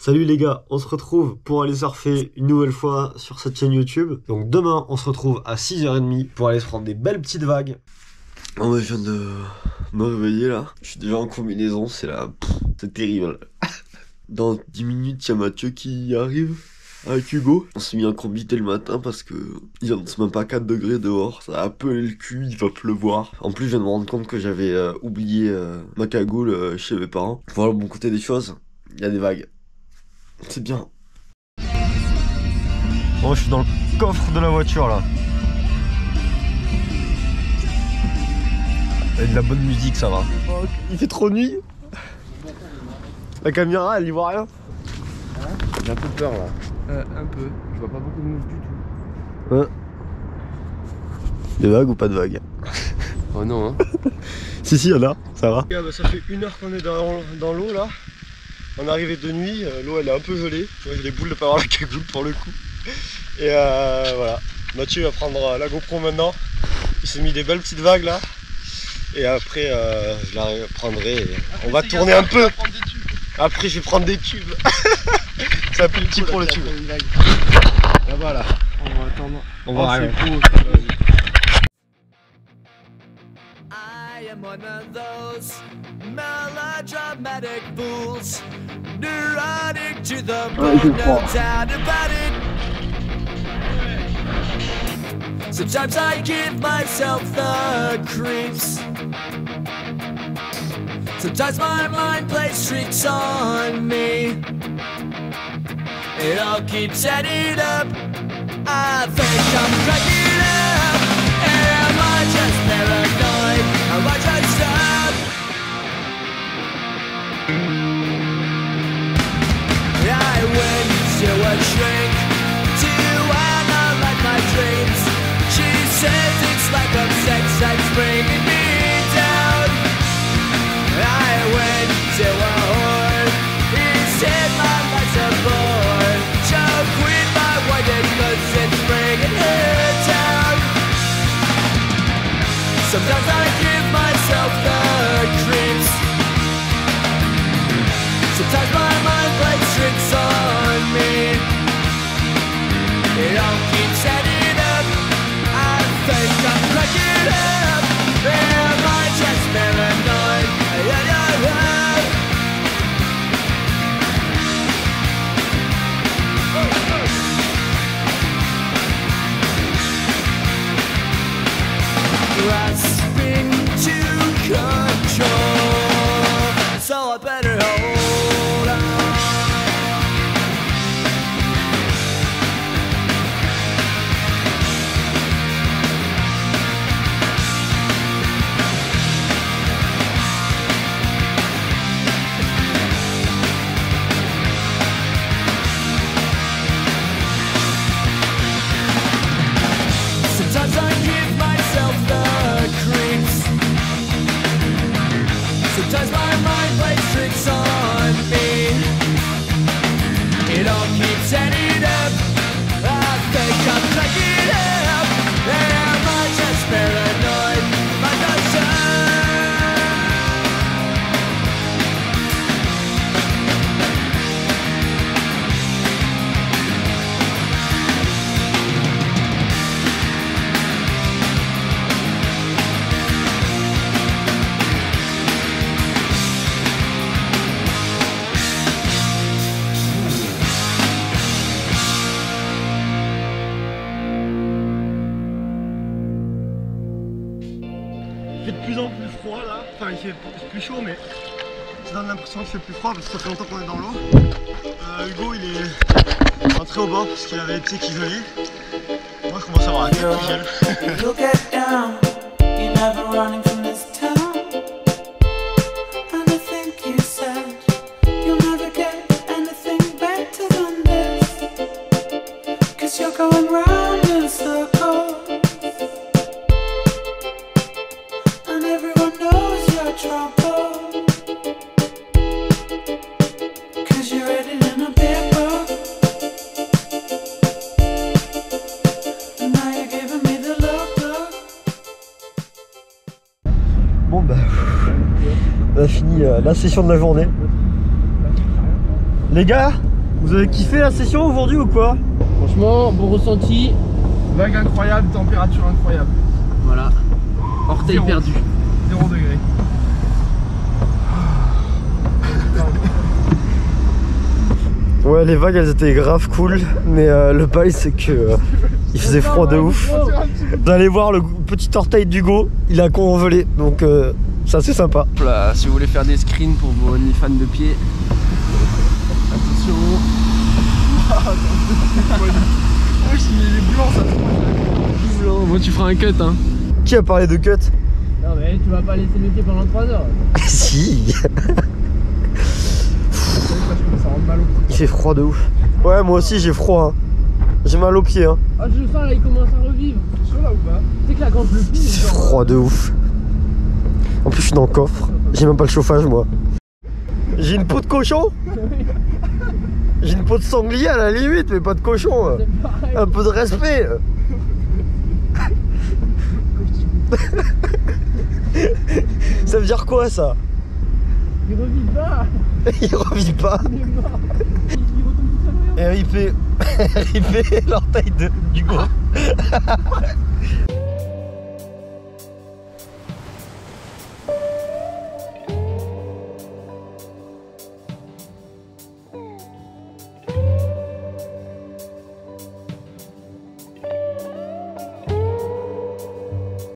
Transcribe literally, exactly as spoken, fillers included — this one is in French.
Salut les gars, on se retrouve pour aller surfer une nouvelle fois sur cette chaîne YouTube. Donc demain, on se retrouve à six heures trente pour aller se prendre des belles petites vagues. Oh mais je viens de me réveiller là. Je suis déjà en combinaison, c'est là, c'est terrible. Dans dix minutes, il y a Mathieu qui arrive avec Hugo. On s'est mis en combi dès le matin parce que il y a même pas quatre degrés dehors. Ça a appelé le cul, il va pleuvoir. En plus, je viens de me rendre compte que j'avais euh, oublié euh, ma cagoule euh, chez mes parents. Voilà le bon côté des choses, il y a des vagues. C'est bien. Bon, je suis dans le coffre de la voiture là. Il y a de la bonne musique, ça va. Il fait trop nuit. La caméra, elle y voit rien. Hein? J'ai un peu peur là. Euh, un peu. Je vois pas beaucoup de mouches du tout. Ouais. Des vagues ou pas de vagues? Oh non, hein. Si, si, il y en a, ça va. Yeah, bah, ça fait une heure qu'on est dans, dans l'eau là. On est arrivé de nuit, euh, l'eau elle est un peu gelée. J'ai les boules de pas avoir la cagoule pour le coup. Et euh, voilà. Mathieu va prendre la GoPro maintenant. Il s'est mis des belles petites vagues là. Et après, euh, je la prendrai. Et on va tourner un peu. Après, je vais prendre des tubes. C'est un peu petit pour le tube. Là voilà. On va attendre. On va arriver. I am one of those melodramatic fools, neurotic to the bone, no doubt about it. Sometimes I give myself the creeps. Sometimes my mind plays tricks on me. It all keeps adding up. I think I'm cracking up. Am I just paranoid? Am I just up? I went to a shrink to analyze my dreams. She says it's like a sex that's bringing me down. I went to a whore. He said my life's a bore. So quit my white cause it's bringing her down. Sometimes I give myself the creeps. Sometimes my mind plays tricks on me. It all keeps adding up. I think I'm cracking up. Am I just paranoid? Yeah, yeah, yeah. Grasping to control, so I better hold on. Sometimes I give myself the creeps. Sometimes my mind plays tricks on me. It all keeps adding up. I think I'm cracking up. Am I just paranoid? Am I just up? Il fait de plus en plus froid là, enfin il fait plus chaud mais ça donne l'impression qu'il fait plus froid parce que ça fait longtemps qu'on est dans l'eau. Euh, Hugo il est rentré au bord parce qu'il avait les pieds qui gelaient. Moi je commence à avoir la tête qui gèle. Look at down, you're never running from this town. And I think you said you'll never get anything better than this. Cause you're going round in circles. And everyone knows your trouble. Cause you're written in a paper. And now you're giving me the look, look. Bon bah on a fini euh, la session de la journée. Les gars, Vous avez kiffé la session aujourd'hui ou quoi? Franchement, bon ressenti. Vague incroyable, température incroyable. Voilà. Orteil Zéro. perdu. zéro degré. Ouais, les vagues elles étaient grave cool, mais euh, le bail c'est que euh, il faisait froid de ouf. Vous allez voir le petit orteil d'Hugo, il a convolé, donc euh, c'est assez sympa. Là, si vous voulez faire des screens pour vos OnlyFans de pied, attention. Wesh, il est blanc ça se mange. Blanc. Moi tu feras un cut hein. Qui a parlé de cut? Non mais tu vas pas laisser mes pieds pendant trois heures. Si. Ça rend mal au cou. Il fait froid de ouf. Ouais, moi aussi j'ai froid. Hein. J'ai mal aux pieds. Hein. Ah je le sens là, il commence à revivre. C'est chaud là ou pas? Tu sais que là quand le Il plie, fait froid de ouf. En plus je suis dans le coffre. J'ai même pas le chauffage moi. J'ai une peau de cochon. J'ai une peau de sanglier à la limite, mais pas de cochon. Un peu de respect. Ça veut dire quoi ça? il revit pas. Il revit pas. Il est mort. Il, il retombe tout seul. R I P. R I P l'orteil de d'Hugo.